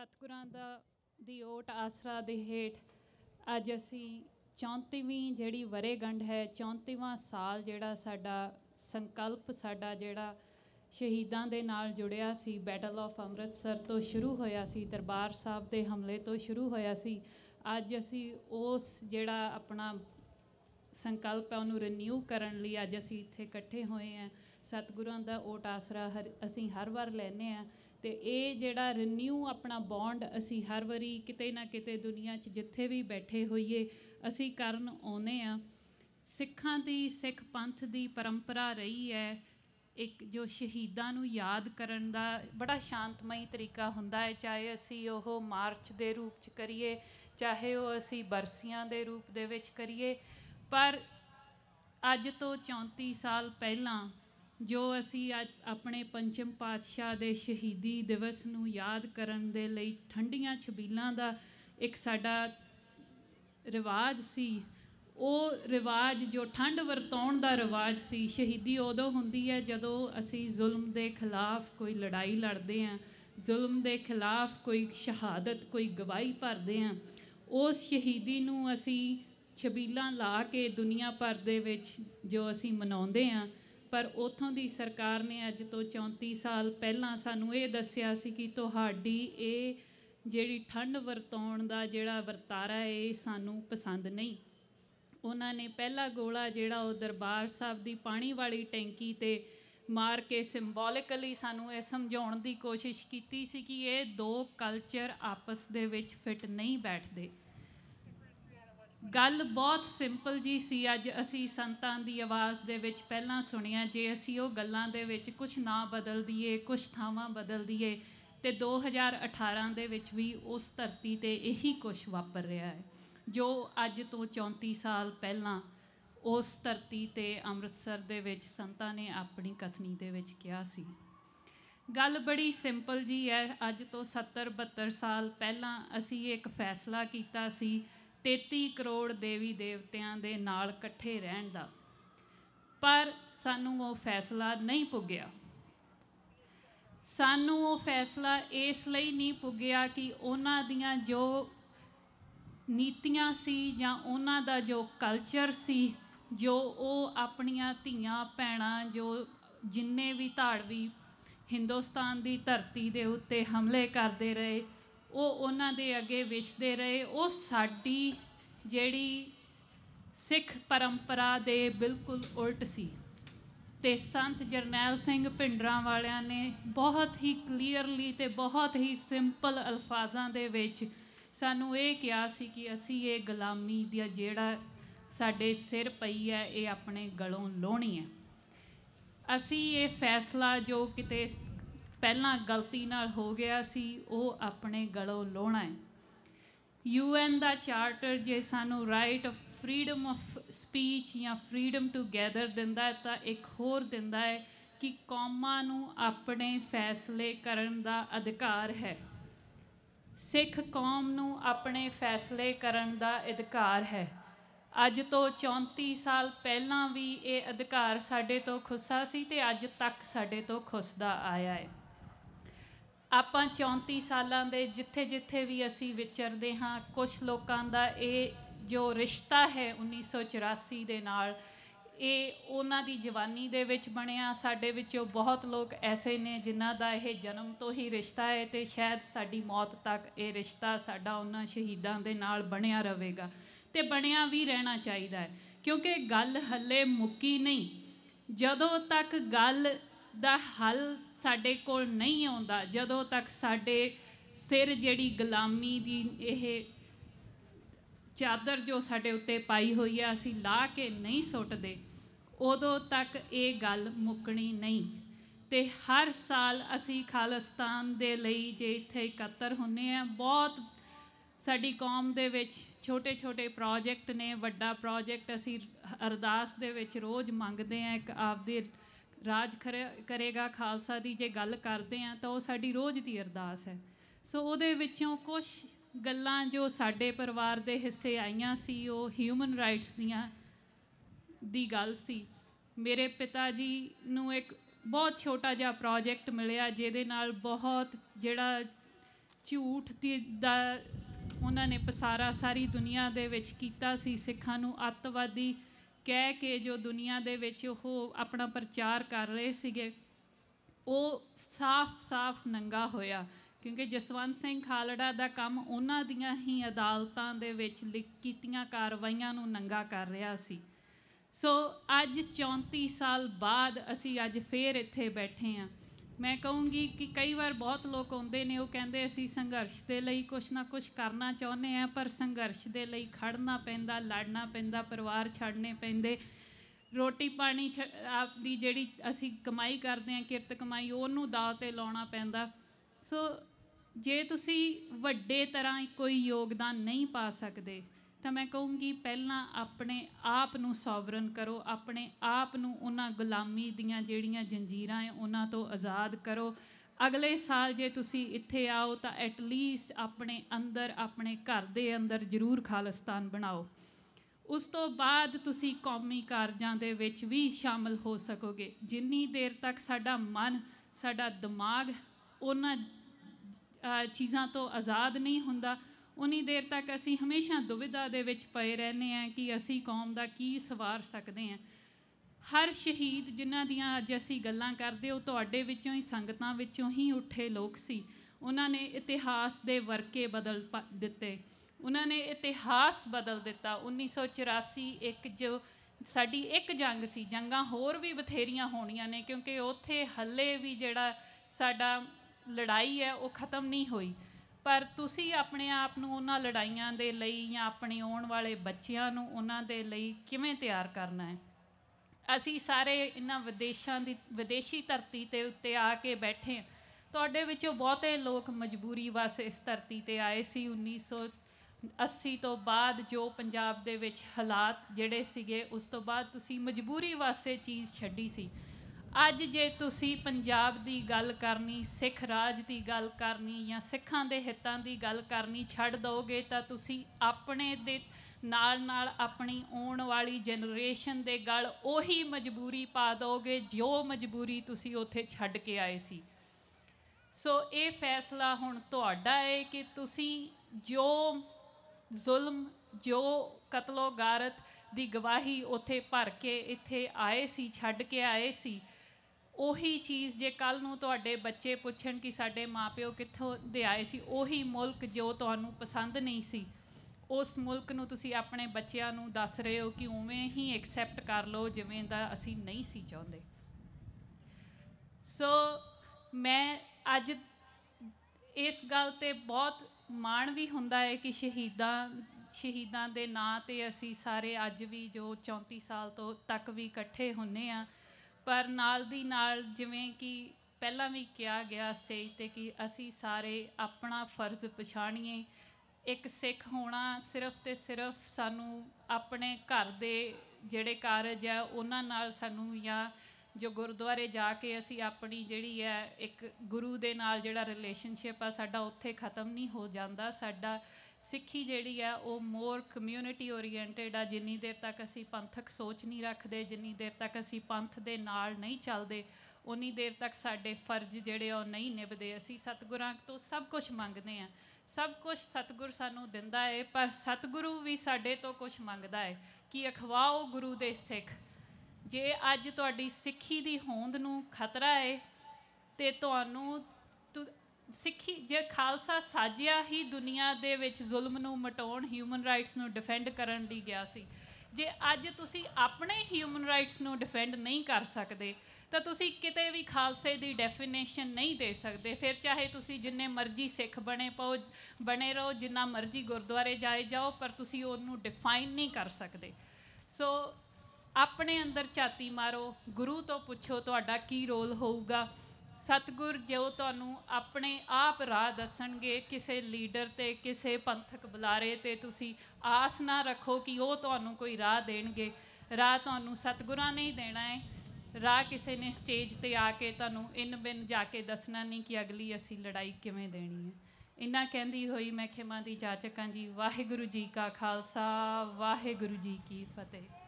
ਸਤਿਗੁਰਾਂ ਦੀ ਓਟ ਆਸਰਾ ਦੇ ਹੇਠ ਅੱਜ ਅਸੀਂ 34ਵੀਂ ਜਿਹੜੀ ਵਰ੍ਹੇਗੰਢ ਹੈ, 34ਵਾਂ ਸਾਲ ਜਿਹੜਾ ਸਾਡਾ ਸੰਕਲਪ ਸਾਡਾ ਜਿਹੜਾ ਸ਼ਹੀਦਾਂ ਦੇ ਨਾਲ ਜੁੜਿਆ ਸੀ। ਬੈਟਲ ਆਫ ਅੰਮ੍ਰਿਤਸਰ ਤੋਂ ਸ਼ੁਰੂ ਹੋਇਆ ਸੀ, ਦਰਬਾਰ ਸਾਹਿਬ ਦੇ ਹਮਲੇ ਤੋਂ ਸ਼ੁਰੂ ਹੋਇਆ ਸੀ। ਅੱਜ ਅਸੀਂ ਉਸ ਜਿਹੜਾ ਆਪਣਾ ਸੰਕਲਪ ਹੈ ਉਹਨੂੰ ਰੀਨਿਊ ਕਰਨ ਲਈ ਅੱਜ ਅਸੀਂ ਇੱਥੇ ਇਕੱਠੇ ਹੋਏ ਹਾਂ। ਸਤਿਗੁਰਾਂ ਦਾ ਓਟ ਆਸਰਾ ਅਸੀਂ ਹਰ ਵਾਰ ਲੈਂਦੇ ਹਾਂ ਅਤੇ ਇਹ ਜਿਹੜਾ ਰੀਨਿਊ ਆਪਣਾ ਬੌਂਡ ਅਸੀਂ ਹਰ ਵਾਰੀ ਕਿਤੇ ਨਾ ਕਿਤੇ ਦੁਨੀਆ 'ਚ ਜਿੱਥੇ ਵੀ ਬੈਠੇ ਹੋਈਏ ਅਸੀਂ ਕਰਨ ਆਉਂਦੇ ਹਾਂ। ਸਿੱਖਾਂ ਦੀ, ਸਿੱਖ ਪੰਥ ਦੀ ਪਰੰਪਰਾ ਰਹੀ ਹੈ ਇੱਕ ਜੋ ਸ਼ਹੀਦਾਂ ਨੂੰ ਯਾਦ ਕਰਨ ਦਾ ਬੜਾ ਸ਼ਾਂਤਮਈ ਤਰੀਕਾ ਹੁੰਦਾ ਹੈ, ਚਾਹੇ ਅਸੀਂ ਉਹ ਮਾਰਚ ਦੇ ਰੂਪ 'ਚ ਕਰੀਏ, ਚਾਹੇ ਉਹ ਅਸੀਂ ਬਰਸੀਆਂ ਦੇ ਰੂਪ ਦੇ ਵਿੱਚ ਕਰੀਏ। ਪਰ ਅੱਜ ਤੋਂ 34 ਸਾਲ ਪਹਿਲਾਂ ਜੋ ਅਸੀਂ ਅੱਜ ਆਪਣੇ ਪੰਚਮ ਪਾਤਸ਼ਾਹ ਦੇ ਸ਼ਹੀਦੀ ਦਿਵਸ ਨੂੰ ਯਾਦ ਕਰਨ ਦੇ ਲਈ ਠੰਡੀਆਂ ਛਬੀਲਾਂ ਦਾ ਇੱਕ ਸਾਡਾ ਰਿਵਾਜ ਸੀ, ਉਹ ਰਿਵਾਜ ਜੋ ਠੰਡ ਵਰਤਾਉਣ ਦਾ ਰਿਵਾਜ ਸੀ। ਸ਼ਹੀਦੀ ਉਦੋਂ ਹੁੰਦੀ ਹੈ ਜਦੋਂ ਅਸੀਂ ਜ਼ੁਲਮ ਦੇ ਖਿਲਾਫ ਕੋਈ ਲੜਾਈ ਲੜਦੇ ਹਾਂ, ਜ਼ੁਲਮ ਦੇ ਖਿਲਾਫ ਕੋਈ ਸ਼ਹਾਦਤ, ਕੋਈ ਗਵਾਹੀ ਭਰਦੇ ਹਾਂ। ਉਸ ਸ਼ਹੀਦੀ ਨੂੰ ਅਸੀਂ ਛਬੀਲਾਂ ਲਾ ਕੇ ਦੁਨੀਆ ਭਰ ਦੇ ਵਿੱਚ ਜੋ ਅਸੀਂ ਮਨਾਉਂਦੇ ਹਾਂ। ਪਰ ਉੱਥੋਂ ਦੀ ਸਰਕਾਰ ਨੇ ਅੱਜ ਤੋਂ 34 ਸਾਲ ਪਹਿਲਾਂ ਸਾਨੂੰ ਇਹ ਦੱਸਿਆ ਸੀ ਕਿ ਤੁਹਾਡੀ ਇਹ ਜਿਹੜੀ ਠੰਡ ਵਰਤਾਉਣ ਦਾ ਜਿਹੜਾ ਵਰਤਾਰਾ ਹੈ ਇਹ ਸਾਨੂੰ ਪਸੰਦ ਨਹੀਂ। ਉਹਨਾਂ ਨੇ ਪਹਿਲਾ ਗੋਲਾ ਜਿਹੜਾ ਉਹ ਦਰਬਾਰ ਸਾਹਿਬ ਦੀ ਪਾਣੀ ਵਾਲੀ ਟੈਂਕੀ 'ਤੇ ਮਾਰ ਕੇ ਸਿੰਬੋਲਿਕਲੀ ਸਾਨੂੰ ਇਹ ਸਮਝਾਉਣ ਦੀ ਕੋਸ਼ਿਸ਼ ਕੀਤੀ ਸੀ ਕਿ ਇਹ ਦੋ ਕਲਚਰ ਆਪਸ ਦੇ ਵਿੱਚ ਫਿੱਟ ਨਹੀਂ ਬੈਠਦੇ। ਗੱਲ ਬਹੁਤ ਸਿੰਪਲ ਜੀ ਸੀ। ਅੱਜ ਅਸੀਂ ਸੰਤਾਂ ਦੀ ਆਵਾਜ਼ ਦੇ ਵਿੱਚ ਪਹਿਲਾਂ ਸੁਣਿਆ, ਜੇ ਅਸੀਂ ਉਹ ਗੱਲਾਂ ਦੇ ਵਿੱਚ ਕੁਛ ਨਾ ਬਦਲ ਦਈਏ, ਕੁਛ ਥਾਵਾਂ ਬਦਲ ਦਈਏ ਅਤੇ 2018 ਦੇ ਵਿੱਚ ਵੀ ਉਸ ਧਰਤੀ 'ਤੇ ਇਹੀ ਕੁਛ ਵਾਪਰ ਰਿਹਾ ਹੈ ਜੋ ਅੱਜ ਤੋਂ 34 ਸਾਲ ਪਹਿਲਾਂ ਉਸ ਧਰਤੀ 'ਤੇ ਅੰਮ੍ਰਿਤਸਰ ਦੇ ਵਿੱਚ ਸੰਤਾਂ ਨੇ ਆਪਣੀ ਕਥਨੀ ਦੇ ਵਿੱਚ ਕਿਹਾ ਸੀ। ਗੱਲ ਬੜੀ ਸਿੰਪਲ ਜੀ ਹੈ। ਅੱਜ ਤੋਂ 70-72 ਸਾਲ ਪਹਿਲਾਂ ਅਸੀਂ ਇੱਕ ਫੈਸਲਾ ਕੀਤਾ ਸੀ 33 ਕਰੋੜ ਦੇਵੀ ਦੇਵਤਿਆਂ ਦੇ ਨਾਲ ਇਕੱਠੇ ਰਹਿਣ ਦਾ, ਪਰ ਸਾਨੂੰ ਉਹ ਫੈਸਲਾ ਨਹੀਂ ਪੁੱਗਿਆ। ਸਾਨੂੰ ਉਹ ਫੈਸਲਾ ਇਸ ਲਈ ਨਹੀਂ ਪੁੱਗਿਆ ਕਿ ਉਹਨਾਂ ਦੀਆਂ ਜੋ ਨੀਤੀਆਂ ਸੀ ਜਾਂ ਉਹਨਾਂ ਦਾ ਜੋ ਕਲਚਰ ਸੀ, ਜੋ ਉਹ ਆਪਣੀਆਂ ਧੀਆਂ ਭੈਣਾਂ ਜੋ ਜਿੰਨੇ ਵੀ ਧਾੜਵੀ ਹਿੰਦੁਸਤਾਨ ਦੀ ਧਰਤੀ ਦੇ ਉੱਤੇ ਹਮਲੇ ਕਰਦੇ ਰਹੇ, ਉਹ ਉਹਨਾਂ ਦੇ ਅੱਗੇ ਵਿਛਦੇ ਰਹੇ। ਉਹ ਸਾਡੀ ਜਿਹੜੀ ਸਿੱਖ ਪਰੰਪਰਾ ਦੇ ਬਿਲਕੁਲ ਉਲਟ ਸੀ। ਅਤੇ ਸੰਤ ਜਰਨੈਲ ਸਿੰਘ ਭਿੰਡਰਾਂ ਵਾਲਿਆਂ ਨੇ ਬਹੁਤ ਹੀ ਕਲੀਅਰਲੀ ਅਤੇ ਬਹੁਤ ਹੀ ਸਿੰਪਲ ਅਲਫਾਜ਼ਾਂ ਦੇ ਵਿੱਚ ਸਾਨੂੰ ਇਹ ਕਿਹਾ ਸੀ ਕਿ ਅਸੀਂ ਇਹ ਗੁਲਾਮੀ ਦਾ ਜਿਹੜਾ ਸਾਡੇ ਸਿਰ ਪਈ ਹੈ ਇਹ ਆਪਣੇ ਗਲੋਂ ਲਾਹੁਣੀ ਹੈ। ਅਸੀਂ ਇਹ ਫੈਸਲਾ ਜੋ ਕਿਤੇ ਪਹਿਲਾਂ ਗਲਤੀ ਨਾਲ ਹੋ ਗਿਆ ਸੀ ਉਹ ਆਪਣੇ ਗਲੋਂ ਲਾਹੁਣਾ ਹੈ। UN ਦਾ ਚਾਰਟਰ ਜੇ ਸਾਨੂੰ right of freedom of speech ਜਾਂ ਫਰੀਡਮ ਟੂ ਗੈਦਰ ਦਿੰਦਾ ਹੈ ਤਾਂ ਇੱਕ ਹੋਰ ਦਿੰਦਾ ਹੈ ਕਿ ਕੌਮਾਂ ਨੂੰ ਆਪਣੇ ਫੈਸਲੇ ਕਰਨ ਦਾ ਅਧਿਕਾਰ ਹੈ। ਸਿੱਖ ਕੌਮ ਨੂੰ ਆਪਣੇ ਫੈਸਲੇ ਕਰਨ ਦਾ ਅਧਿਕਾਰ ਹੈ। ਅੱਜ ਤੋਂ 34 ਸਾਲ ਪਹਿਲਾਂ ਵੀ ਇਹ ਅਧਿਕਾਰ ਸਾਡੇ ਤੋਂ ਖੁੱਸਾ ਸੀ ਅਤੇ ਅੱਜ ਤੱਕ ਸਾਡੇ ਤੋਂ ਖੁੱਸਦਾ ਆਇਆ ਹੈ। ਆਪਾਂ 34 ਸਾਲਾਂ ਦੇ ਜਿੱਥੇ ਜਿੱਥੇ ਵੀ ਅਸੀਂ ਵਿਚਰਦੇ ਹਾਂ, ਕੁਛ ਲੋਕਾਂ ਦਾ ਇਹ ਜੋ ਰਿਸ਼ਤਾ ਹੈ 1984 ਦੇ ਨਾਲ, ਇਹ ਉਹਨਾਂ ਦੀ ਜਵਾਨੀ ਦੇ ਵਿੱਚ ਬਣਿਆ। ਸਾਡੇ ਵਿੱਚੋਂ ਬਹੁਤ ਲੋਕ ਐਸੇ ਨੇ ਜਿਨ੍ਹਾਂ ਦਾ ਇਹ ਜਨਮ ਤੋਂ ਹੀ ਰਿਸ਼ਤਾ ਹੈ ਅਤੇ ਸ਼ਾਇਦ ਸਾਡੀ ਮੌਤ ਤੱਕ ਇਹ ਰਿਸ਼ਤਾ ਸਾਡਾ ਉਹਨਾਂ ਸ਼ਹੀਦਾਂ ਦੇ ਨਾਲ ਬਣਿਆ ਰਹੇਗਾ ਅਤੇ ਬਣਿਆ ਵੀ ਰਹਿਣਾ ਚਾਹੀਦਾ ਹੈ, ਕਿਉਂਕਿ ਗੱਲ ਹੱਲੇ ਮੁੱਕੀ ਨਹੀਂ। ਜਦੋਂ ਤੱਕ ਗੱਲ ਦਾ ਹੱਲ ਸਾਡੇ ਕੋਲ ਨਹੀਂ ਆਉਂਦਾ, ਜਦੋਂ ਤੱਕ ਸਾਡੇ ਸਿਰ ਜਿਹੜੀ ਗੁਲਾਮੀ ਦੀ ਇਹ ਚਾਦਰ ਜੋ ਸਾਡੇ ਉੱਤੇ ਪਾਈ ਹੋਈ ਆ ਅਸੀਂ ਲਾ ਕੇ ਨਹੀਂ ਸੁੱਟਦੇ, ਉਦੋਂ ਤੱਕ ਇਹ ਗੱਲ ਮੁੱਕਣੀ ਨਹੀਂ। ਅਤੇ ਹਰ ਸਾਲ ਅਸੀਂ ਖਾਲਿਸਤਾਨ ਦੇ ਲਈ ਜੇ ਇੱਥੇ ਇਕੱਤਰ ਹੁੰਦੇ ਹਾਂ, ਬਹੁਤ ਸਾਡੀ ਕੌਮ ਦੇ ਵਿੱਚ ਛੋਟੇ ਛੋਟੇ ਪ੍ਰੋਜੈਕਟ ਨੇ, ਵੱਡਾ ਪ੍ਰੋਜੈਕਟ ਅਸੀਂ ਅਰਦਾਸ ਦੇ ਵਿੱਚ ਰੋਜ਼ ਮੰਗਦੇ ਹਾਂ। ਇੱਕ ਆਪਦੇ ਰਾਜ ਕਰੇਗਾ ਖਾਲਸਾ ਦੀ ਜੇ ਗੱਲ ਕਰਦੇ ਹਾਂ ਤਾਂ ਉਹ ਸਾਡੀ ਰੋਜ਼ ਦੀ ਅਰਦਾਸ ਹੈ। ਸੋ ਉਹਦੇ ਵਿੱਚੋਂ ਕੁਛ ਗੱਲਾਂ ਜੋ ਸਾਡੇ ਪਰਿਵਾਰ ਦੇ ਹਿੱਸੇ ਆਈਆਂ ਸੀ ਉਹ ਹਿਊਮਨ ਰਾਈਟਸ ਦੀ ਗੱਲ ਸੀ। ਮੇਰੇ ਪਿਤਾ ਜੀ ਨੂੰ ਇੱਕ ਬਹੁਤ ਛੋਟਾ ਜਿਹਾ ਪ੍ਰੋਜੈਕਟ ਮਿਲਿਆ ਜਿਹਦੇ ਨਾਲ ਬਹੁਤ ਜਿਹੜਾ ਝੂਠ ਦਾ ਉਹਨਾਂ ਨੇ ਪਸਾਰਾ ਸਾਰੀ ਦੁਨੀਆ ਦੇ ਵਿੱਚ ਕੀਤਾ ਸੀ। ਸਿੱਖਾਂ ਨੂੰ ਅੱਤਵਾਦੀ ਕਹਿ ਕੇ ਜੋ ਦੁਨੀਆ ਦੇ ਵਿੱਚ ਉਹ ਆਪਣਾ ਪ੍ਰਚਾਰ ਕਰ ਰਹੇ ਸੀਗੇ, ਉਹ ਸਾਫ਼ ਨੰਗਾ ਹੋਇਆ, ਕਿਉਂਕਿ ਜਸਵੰਤ ਸਿੰਘ ਖਾਲੜਾ ਦਾ ਕੰਮ ਉਹਨਾਂ ਦੀਆਂ ਹੀ ਅਦਾਲਤਾਂ ਦੇ ਵਿੱਚ ਕੀਤੀਆਂ ਕਾਰਵਾਈਆਂ ਨੂੰ ਨੰਗਾ ਕਰ ਰਿਹਾ ਸੀ। ਸੋ ਅੱਜ 34 ਸਾਲ ਬਾਅਦ ਅਸੀਂ ਅੱਜ ਫੇਰ ਇੱਥੇ ਬੈਠੇ ਹਾਂ। ਮੈਂ ਕਹੂੰਗੀ ਕਿ ਕਈ ਵਾਰ ਬਹੁਤ ਲੋਕ ਆਉਂਦੇ ਨੇ, ਉਹ ਕਹਿੰਦੇ ਅਸੀਂ ਸੰਘਰਸ਼ ਦੇ ਲਈ ਕੁਛ ਨਾ ਕੁਛ ਕਰਨਾ ਚਾਹੁੰਦੇ ਹਾਂ, ਪਰ ਸੰਘਰਸ਼ ਦੇ ਲਈ ਖੜ੍ਹਨਾ ਪੈਂਦਾ, ਲੜਨਾ ਪੈਂਦਾ, ਪਰਿਵਾਰ ਛੱਡਣੇ ਪੈਂਦੇ, ਰੋਟੀ ਪਾਣੀ ਆਪਦੀ ਜਿਹੜੀ ਅਸੀਂ ਕਮਾਈ ਕਰਦੇ ਹਾਂ, ਕਿਰਤ ਕਮਾਈ, ਉਹਨੂੰ ਦਾਅ 'ਤੇ ਲਾਉਣਾ ਪੈਂਦਾ। ਸੋ ਜੇ ਤੁਸੀਂ ਵੱਡੇ ਤਰ੍ਹਾਂ ਕੋਈ ਯੋਗਦਾਨ ਨਹੀਂ ਪਾ ਸਕਦੇ ਤਾਂ ਮੈਂ ਕਹੂੰਗੀ ਪਹਿਲਾਂ ਆਪਣੇ ਆਪ ਨੂੰ ਸੋਵਰਨ ਕਰੋ, ਆਪਣੇ ਆਪ ਨੂੰ ਉਹਨਾਂ ਗੁਲਾਮੀ ਦੀਆਂ ਜਿਹੜੀਆਂ ਜੰਜੀਰਾਂ ਹੈ ਉਹਨਾਂ ਤੋਂ ਆਜ਼ਾਦ ਕਰੋ। ਅਗਲੇ ਸਾਲ ਜੇ ਤੁਸੀਂ ਇੱਥੇ ਆਓ ਤਾਂ ਐਟਲੀਸਟ ਆਪਣੇ ਅੰਦਰ, ਆਪਣੇ ਘਰ ਦੇ ਅੰਦਰ ਜ਼ਰੂਰ ਖਾਲਿਸਤਾਨ ਬਣਾਓ। ਉਸ ਤੋਂ ਬਾਅਦ ਤੁਸੀਂ ਕੌਮੀ ਕਾਰਜਾਂ ਦੇ ਵਿੱਚ ਵੀ ਸ਼ਾਮਲ ਹੋ ਸਕੋਗੇ। ਜਿੰਨੀ ਦੇਰ ਤੱਕ ਸਾਡਾ ਮਨ, ਸਾਡਾ ਦਿਮਾਗ ਉਹਨਾਂ ਚੀਜ਼ਾਂ ਤੋਂ ਆਜ਼ਾਦ ਨਹੀਂ ਹੁੰਦਾ, ਉਨੀ ਦੇਰ ਤੱਕ ਅਸੀਂ ਹਮੇਸ਼ਾ ਦੁਵਿਧਾ ਦੇ ਵਿੱਚ ਪਏ ਰਹਿੰਦੇ ਹਾਂ ਕਿ ਅਸੀਂ ਕੌਮ ਦਾ ਕੀ ਸਵਾਰ ਸਕਦੇ ਹਾਂ। ਹਰ ਸ਼ਹੀਦ ਜਿਨ੍ਹਾਂ ਦੀਆਂ ਅੱਜ ਅਸੀਂ ਗੱਲਾਂ ਕਰਦੇ, ਉਹ ਤੁਹਾਡੇ ਵਿੱਚੋਂ ਹੀ, ਸੰਗਤਾਂ ਵਿੱਚੋਂ ਹੀ ਉੱਠੇ ਲੋਕ ਸੀ। ਉਹਨਾਂ ਨੇ ਇਤਿਹਾਸ ਦੇ ਵਰਕੇ ਬਦਲ ਦਿੱਤੇ, ਉਹਨਾਂ ਨੇ ਇਤਿਹਾਸ ਬਦਲ ਦਿੱਤਾ। 1984 ਇੱਕ ਜੋ ਸਾਡੀ ਇੱਕ ਜੰਗ ਸੀ, ਜੰਗਾਂ ਹੋਰ ਵੀ ਬਥੇਰੀਆਂ ਹੋਣੀਆਂ ਨੇ, ਕਿਉਂਕਿ ਉੱਥੇ ਹੱਲੇ ਵੀ ਜਿਹੜਾ ਸਾਡਾ ਲੜਾਈ ਹੈ ਉਹ ਖ਼ਤਮ ਨਹੀਂ ਹੋਈ। ਪਰ ਤੁਸੀਂ ਆਪਣੇ ਆਪ ਨੂੰ ਉਹਨਾਂ ਲੜਾਈਆਂ ਦੇ ਲਈ ਜਾਂ ਆਪਣੇ ਆਉਣ ਵਾਲੇ ਬੱਚਿਆਂ ਨੂੰ ਉਹਨਾਂ ਦੇ ਲਈ ਕਿਵੇਂ ਤਿਆਰ ਕਰਨਾ ਹੈ। ਅਸੀਂ ਸਾਰੇ ਇਹਨਾਂ ਵਿਦੇਸ਼ੀ ਧਰਤੀ ਦੇ ਉੱਤੇ ਆ ਕੇ ਬੈਠੇ ਹਾਂ। ਤੁਹਾਡੇ ਵਿੱਚੋਂ ਬਹੁਤੇ ਲੋਕ ਮਜਬੂਰੀ ਵਸ ਇਸ ਧਰਤੀ 'ਤੇ ਆਏ ਸੀ। 1980 ਤੋਂ ਬਾਅਦ ਜੋ ਪੰਜਾਬ ਦੇ ਵਿੱਚ ਹਾਲਾਤ ਜਿਹੜੇ ਸੀਗੇ, ਉਸ ਤੋਂ ਬਾਅਦ ਤੁਸੀਂ ਮਜਬੂਰੀ ਵਾਸਤੇ ਚੀਜ਼ ਛੱਡੀ ਸੀ। ਅੱਜ ਜੇ ਤੁਸੀਂ ਪੰਜਾਬ ਦੀ ਗੱਲ ਕਰਨੀ, ਸਿੱਖ ਰਾਜ ਦੀ ਗੱਲ ਕਰਨੀ ਜਾਂ ਸਿੱਖਾਂ ਦੇ ਹਿੱਤਾਂ ਦੀ ਗੱਲ ਕਰਨੀ ਛੱਡ ਦਿਓਗੇ ਤਾਂ ਤੁਸੀਂ ਆਪਣੇ ਦੇ ਨਾਲ ਆਪਣੀ ਆਉਣ ਵਾਲੀ ਜਨਰੇਸ਼ਨ ਦੇ ਗਲ ਉਹੀ ਮਜਬੂਰੀ ਪਾ ਦਿਓਗੇ ਜੋ ਮਜਬੂਰੀ ਤੁਸੀਂ ਉੱਥੇ ਛੱਡ ਕੇ ਆਏ ਸੀ। ਸੋ ਇਹ ਫੈਸਲਾ ਹੁਣ ਤੁਹਾਡਾ ਹੈ ਕਿ ਤੁਸੀਂ ਜੋ ਜ਼ੁਲਮ, ਜੋ ਕਤਲੋ ਗਾਰਤ ਦੀ ਗਵਾਹੀ ਉੱਥੇ ਭਰ ਕੇ ਇੱਥੇ ਆਏ ਸੀ, ਛੱਡ ਕੇ ਆਏ ਸੀ, ਉਹੀ ਚੀਜ਼ ਜੇ ਕੱਲ੍ਹ ਨੂੰ ਤੁਹਾਡੇ ਬੱਚੇ ਪੁੱਛਣ ਕਿ ਸਾਡੇ ਮਾਂ-ਪਿਓ ਕਿੱਥੋਂ ਦੇ ਆਏ ਸੀ, ਉਹੀ ਮੁਲਕ ਜੋ ਤੁਹਾਨੂੰ ਪਸੰਦ ਨਹੀਂ ਸੀ, ਉਸ ਮੁਲਕ ਨੂੰ ਤੁਸੀਂ ਆਪਣੇ ਬੱਚਿਆਂ ਨੂੰ ਦੱਸ ਰਹੇ ਹੋ ਕਿ ਉਵੇਂ ਹੀ ਐਕਸੈਪਟ ਕਰ ਲਓ ਜਿਵੇਂ ਦਾ ਅਸੀਂ ਨਹੀਂ ਸੀ ਚਾਹੁੰਦੇ। ਸੋ ਮੈਂ ਅੱਜ ਇਸ ਗੱਲ 'ਤੇ ਬਹੁਤ ਮਾਣ ਵੀ ਹੁੰਦਾ ਹੈ ਕਿ ਸ਼ਹੀਦਾਂ ਦੇ ਨਾਂ 'ਤੇ ਅਸੀਂ ਸਾਰੇ ਅੱਜ ਵੀ ਜੋ 34 ਸਾਲ ਤੋਂ ਤੱਕ ਵੀ ਇਕੱਠੇ ਹੁੰਦੇ ਹਾਂ। ਪਰ ਨਾਲ ਦੀ ਨਾਲ ਜਿਵੇਂ ਕਿ ਪਹਿਲਾਂ ਵੀ ਕਿਹਾ ਗਿਆ ਸਟੇਜ 'ਤੇ ਕਿ ਅਸੀਂ ਸਾਰੇ ਆਪਣਾ ਫਰਜ਼ ਪਛਾਣੀਏ। ਇੱਕ ਸਿੱਖ ਹੋਣਾ ਸਿਰਫ ਅਤੇ ਸਿਰਫ ਸਾਨੂੰ ਆਪਣੇ ਘਰ ਦੇ ਜਿਹੜੇ ਕਾਰਜ ਆ ਉਹਨਾਂ ਨਾਲ ਸਾਨੂੰ, ਜਾਂ ਜੋ ਗੁਰਦੁਆਰੇ ਜਾ ਕੇ ਅਸੀਂ ਆਪਣੀ ਜਿਹੜੀ ਹੈ ਇੱਕ ਗੁਰੂ ਦੇ ਨਾਲ ਜਿਹੜਾ ਰਿਲੇਸ਼ਨਸ਼ਿਪ ਆ ਸਾਡਾ ਉੱਥੇ ਖ਼ਤਮ ਨਹੀਂ ਹੋ ਜਾਂਦਾ। ਸਾਡਾ ਸਿੱਖੀ ਜਿਹੜੀ ਆ ਉਹ ਮੋਰ ਕਮਿਊਨਿਟੀ ਓਰੀਐਂਟਡ ਆ। ਜਿੰਨੀ ਦੇਰ ਤੱਕ ਅਸੀਂ ਪੰਥਕ ਸੋਚ ਨਹੀਂ ਰੱਖਦੇ, ਜਿੰਨੀ ਦੇਰ ਤੱਕ ਅਸੀਂ ਪੰਥ ਦੇ ਨਾਲ ਨਹੀਂ ਚੱਲਦੇ, ਉਨੀ ਦੇਰ ਤੱਕ ਸਾਡੇ ਫਰਜ਼ ਜਿਹੜੇ ਉਹ ਨਹੀਂ ਨਿਭਦੇ। ਅਸੀਂ ਸਤਿਗੁਰਾਂ ਤੋਂ ਸਭ ਕੁਛ ਮੰਗਦੇ ਹਾਂ, ਸਭ ਕੁਛ ਸਤਿਗੁਰ ਸਾਨੂੰ ਦਿੰਦਾ ਹੈ, ਪਰ ਸਤਿਗੁਰੂ ਵੀ ਸਾਡੇ ਤੋਂ ਕੁਛ ਮੰਗਦਾ ਹੈ ਕਿ ਅਖਵਾਓ ਗੁਰੂ ਦੇ ਸਿੱਖ। ਜੇ ਅੱਜ ਤੁਹਾਡੀ ਸਿੱਖੀ ਦੀ ਹੋਂਦ ਨੂੰ ਖਤਰਾ ਹੈ ਅਤੇ ਤੁਹਾਨੂੰ ਸਿੱਖੀ, ਜੇ ਖਾਲਸਾ ਸਾਜਿਆ ਹੀ ਦੁਨੀਆ ਦੇ ਵਿੱਚ ਜ਼ੁਲਮ ਨੂੰ ਮਿਟਾਉਣ, ਹਿਊਮਨ ਰਾਈਟਸ ਨੂੰ ਡਿਫੈਂਡ ਕਰਨ ਲਈ ਗਿਆ ਸੀ, ਜੇ ਅੱਜ ਤੁਸੀਂ ਆਪਣੇ ਹਿਊਮਨ ਰਾਈਟਸ ਨੂੰ ਡਿਫੈਂਡ ਨਹੀਂ ਕਰ ਸਕਦੇ ਤਾਂ ਤੁਸੀਂ ਕਿਤੇ ਵੀ ਖਾਲਸੇ ਦੀ ਡੈਫੀਨੇਸ਼ਨ ਨਹੀਂ ਦੇ ਸਕਦੇ। ਫਿਰ ਚਾਹੇ ਤੁਸੀਂ ਜਿੰਨੇ ਮਰਜ਼ੀ ਸਿੱਖ ਬਣੇ ਰਹੋ, ਜਿੰਨਾ ਮਰਜ਼ੀ ਗੁਰਦੁਆਰੇ ਜਾਏ ਜਾਓ, ਪਰ ਤੁਸੀਂ ਉਹਨੂੰ ਡਿਫਾਈਨ ਨਹੀਂ ਕਰ ਸਕਦੇ। ਸੋ ਆਪਣੇ ਅੰਦਰ ਝਾਤੀ ਮਾਰੋ, ਗੁਰੂ ਤੋਂ ਪੁੱਛੋ ਤੁਹਾਡਾ ਕੀ ਰੋਲ ਹੋਊਗਾ। ਸਤਿਗੁਰ ਜੋ ਤੁਹਾਨੂੰ ਆਪਣੇ ਆਪ ਰਾਹ ਦੱਸਣਗੇ, ਕਿਸੇ ਲੀਡਰ 'ਤੇ, ਕਿਸੇ ਪੰਥਕ ਬੁਲਾਰੇ 'ਤੇ ਤੁਸੀਂ ਆਸ ਨਾ ਰੱਖੋ ਕਿ ਉਹ ਤੁਹਾਨੂੰ ਕੋਈ ਰਾਹ ਦੇਣਗੇ। ਰਾਹ ਤੁਹਾਨੂੰ ਸਤਿਗੁਰਾਂ ਨੇ ਹੀ ਦੇਣਾ ਹੈ। ਰਾਹ ਕਿਸੇ ਨੇ ਸਟੇਜ 'ਤੇ ਆ ਕੇ ਤੁਹਾਨੂੰ ਇਨ ਬਿਨ ਜਾ ਕੇ ਦੱਸਣਾ ਨਹੀਂ ਕਿ ਅਗਲੀ ਅਸੀਂ ਲੜਾਈ ਕਿਵੇਂ ਦੇਣੀ ਹੈ। ਇੰਨਾ ਕਹਿੰਦੀ ਹੋਈ ਮੈਂ ਖਿਮਾ ਦੀ ਜਾਚਕ ਹਾਂ ਜੀ। ਵਾਹਿਗੁਰੂ ਜੀ ਕਾ ਖਾਲਸਾ, ਵਾਹਿਗੁਰੂ ਜੀ ਕੀ ਫਤਿਹ।